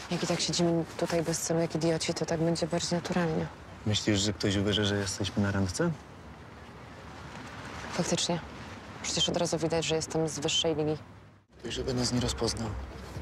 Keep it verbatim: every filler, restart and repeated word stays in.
Jak i tak siedzimy tutaj bez celu jak idioci, to tak będzie bardziej naturalnie. Myślisz, że ktoś uwierzy, że jesteśmy na randce? Faktycznie. Przecież od razu widać, że jestem z wyższej ligi. I żeby nas nie rozpoznał.